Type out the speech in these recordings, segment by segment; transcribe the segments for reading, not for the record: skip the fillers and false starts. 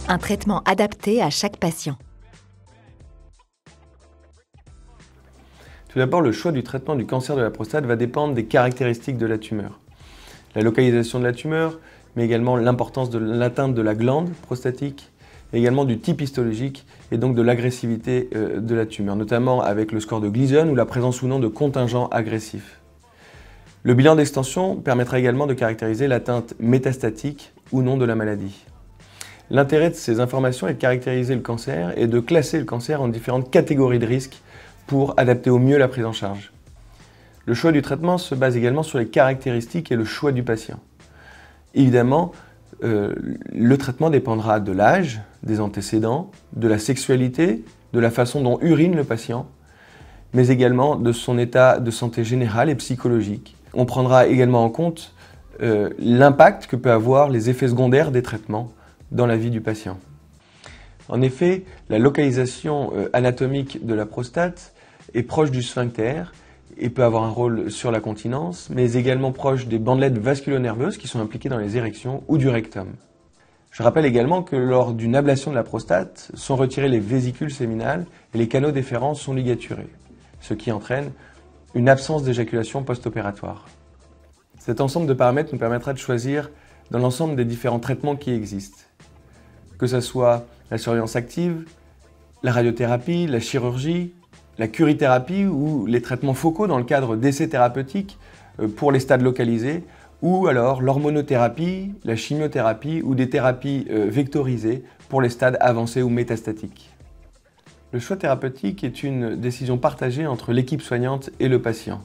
Un traitement adapté à chaque patient. Tout d'abord, le choix du traitement du cancer de la prostate va dépendre des caractéristiques de la tumeur. La localisation de la tumeur, mais également l'importance de l'atteinte de la glande prostatique, et également du type histologique et donc de l'agressivité de la tumeur, notamment avec le score de Gleason ou la présence ou non de contingents agressifs. Le bilan d'extension permettra également de caractériser l'atteinte métastatique ou non de la maladie. L'intérêt de ces informations est de caractériser le cancer et de classer le cancer en différentes catégories de risques pour adapter au mieux la prise en charge. Le choix du traitement se base également sur les caractéristiques et le choix du patient. Évidemment, le traitement dépendra de l'âge, des antécédents, de la sexualité, de la façon dont urine le patient, mais également de son état de santé général et psychologique. On prendra également en compte l'impact que peuvent avoir les effets secondaires des traitements dans la vie du patient. En effet, la localisation anatomique de la prostate est proche du sphincter et peut avoir un rôle sur la continence, mais également proche des bandelettes vasculo-nerveuses qui sont impliquées dans les érections ou du rectum. Je rappelle également que lors d'une ablation de la prostate, sont retirées les vésicules séminales et les canaux déférents sont ligaturés, ce qui entraîne une absence d'éjaculation post-opératoire. Cet ensemble de paramètres nous permettra de choisir dans l'ensemble des différents traitements qui existent, que ce soit la surveillance active, la radiothérapie, la chirurgie, la curithérapie ou les traitements focaux dans le cadre d'essais thérapeutiques pour les stades localisés, ou alors l'hormonothérapie, la chimiothérapie ou des thérapies vectorisées pour les stades avancés ou métastatiques. Le choix thérapeutique est une décision partagée entre l'équipe soignante et le patient.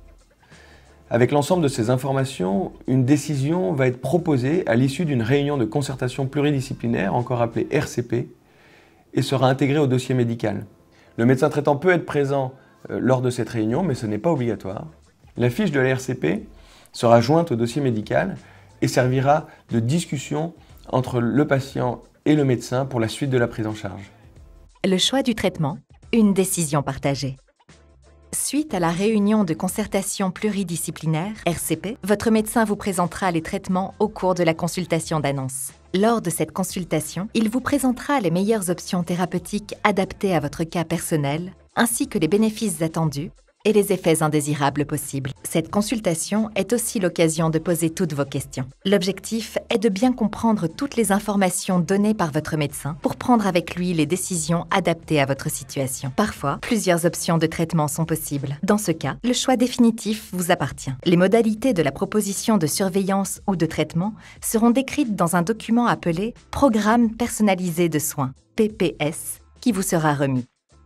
Avec l'ensemble de ces informations, une décision va être proposée à l'issue d'une réunion de concertation pluridisciplinaire, encore appelée RCP, et sera intégrée au dossier médical. Le médecin traitant peut être présent lors de cette réunion, mais ce n'est pas obligatoire. La fiche de la RCP sera jointe au dossier médical et servira de discussion entre le patient et le médecin pour la suite de la prise en charge. Le choix du traitement, une décision partagée. Suite à la réunion de concertation pluridisciplinaire, RCP, votre médecin vous présentera les traitements au cours de la consultation d'annonce. Lors de cette consultation, il vous présentera les meilleures options thérapeutiques adaptées à votre cas personnel, ainsi que les bénéfices attendus et les effets indésirables possibles. Cette consultation est aussi l'occasion de poser toutes vos questions. L'objectif est de bien comprendre toutes les informations données par votre médecin pour prendre avec lui les décisions adaptées à votre situation. Parfois, plusieurs options de traitement sont possibles. Dans ce cas, le choix définitif vous appartient. Les modalités de la proposition de surveillance ou de traitement seront décrites dans un document appelé « Programme personnalisé de soins » (PPS) qui vous sera remis.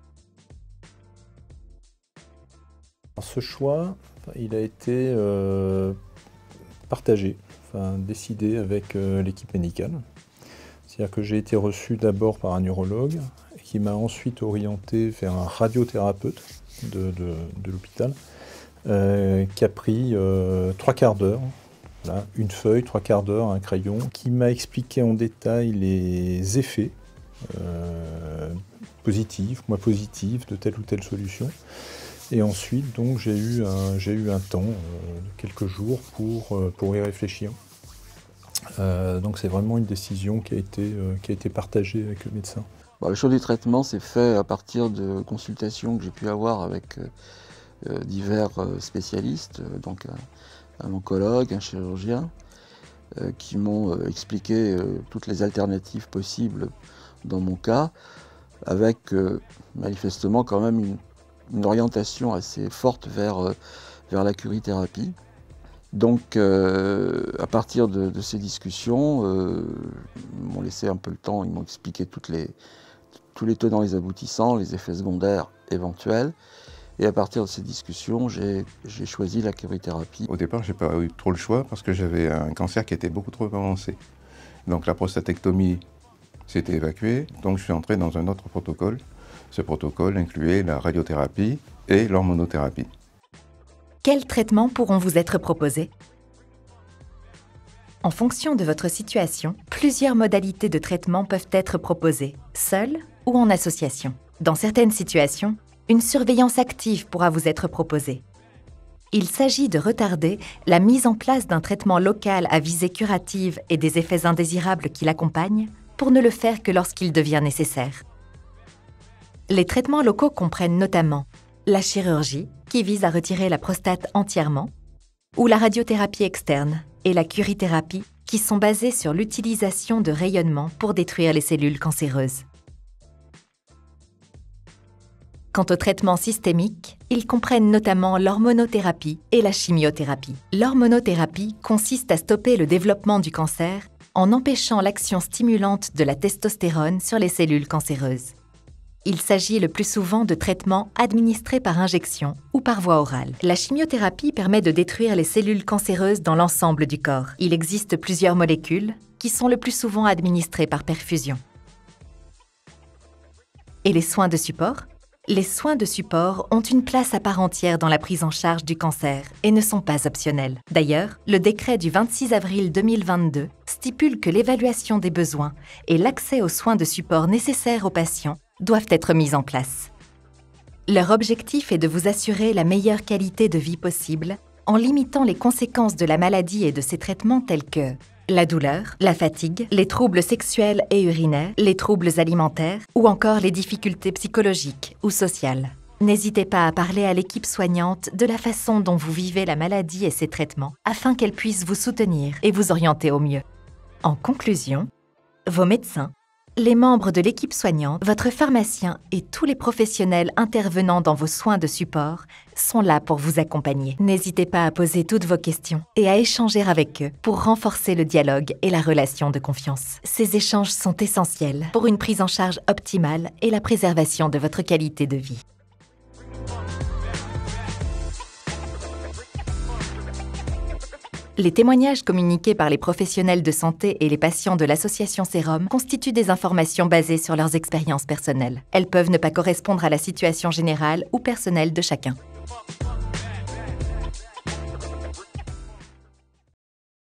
Ce choix, il a été partagé, décidé avec l'équipe médicale. C'est-à-dire que j'ai été reçu d'abord par un urologue qui m'a ensuite orienté vers un radiothérapeute de l'hôpital qui a pris 3/4 d'heure, voilà, une feuille, 3/4 d'heure, un crayon, qui m'a expliqué en détail les effets positifs, moins positifs de telle ou telle solution. Et ensuite, donc, j'ai eu un temps, quelques jours, pour y réfléchir. Donc c'est vraiment une décision qui a été partagée avec le médecin. Le choix du traitement s'est fait à partir de consultations que j'ai pu avoir avec divers spécialistes, donc un oncologue, un chirurgien, qui m'ont expliqué toutes les alternatives possibles dans mon cas, avec manifestement quand même une orientation assez forte vers la curithérapie. Donc à partir de ces discussions, ils m'ont laissé un peu le temps, ils m'ont expliqué tous les tenants et les aboutissants, les effets secondaires éventuels. Et à partir de ces discussions, j'ai choisi la curithérapie. Au départ, je n'ai pas eu trop le choix parce que j'avais un cancer qui était beaucoup trop avancé. Donc la prostatectomie s'était évacuée, donc je suis entré dans un autre protocole. Ce protocole incluait la radiothérapie et l'hormonothérapie. Quels traitements pourront vous être proposés? En fonction de votre situation, plusieurs modalités de traitement peuvent être proposées, seules ou en association. Dans certaines situations, une surveillance active pourra vous être proposée. Il s'agit de retarder la mise en place d'un traitement local à visée curative et des effets indésirables qui l'accompagnent, pour ne le faire que lorsqu'il devient nécessaire. Les traitements locaux comprennent notamment la chirurgie, qui vise à retirer la prostate entièrement, ou la radiothérapie externe et la curithérapie, qui sont basées sur l'utilisation de rayonnement pour détruire les cellules cancéreuses. Quant aux traitements systémiques, ils comprennent notamment l'hormonothérapie et la chimiothérapie. L'hormonothérapie consiste à stopper le développement du cancer en empêchant l'action stimulante de la testostérone sur les cellules cancéreuses. Il s'agit le plus souvent de traitements administrés par injection ou par voie orale. La chimiothérapie permet de détruire les cellules cancéreuses dans l'ensemble du corps. Il existe plusieurs molécules qui sont le plus souvent administrées par perfusion. Et les soins de support ? Les soins de support ont une place à part entière dans la prise en charge du cancer et ne sont pas optionnels. D'ailleurs, le décret du 26 avril 2022 stipule que l'évaluation des besoins et l'accès aux soins de support nécessaires aux patients doivent être mis en place. Leur objectif est de vous assurer la meilleure qualité de vie possible en limitant les conséquences de la maladie et de ses traitements tels que la douleur, la fatigue, les troubles sexuels et urinaires, les troubles alimentaires ou encore les difficultés psychologiques ou sociales. N'hésitez pas à parler à l'équipe soignante de la façon dont vous vivez la maladie et ses traitements afin qu'elle puisse vous soutenir et vous orienter au mieux. En conclusion, vos médecins, les membres de l'équipe soignante, votre pharmacien et tous les professionnels intervenant dans vos soins de support sont là pour vous accompagner. N'hésitez pas à poser toutes vos questions et à échanger avec eux pour renforcer le dialogue et la relation de confiance. Ces échanges sont essentiels pour une prise en charge optimale et la préservation de votre qualité de vie. Les témoignages communiqués par les professionnels de santé et les patients de l'association Sérum constituent des informations basées sur leurs expériences personnelles. Elles peuvent ne pas correspondre à la situation générale ou personnelle de chacun.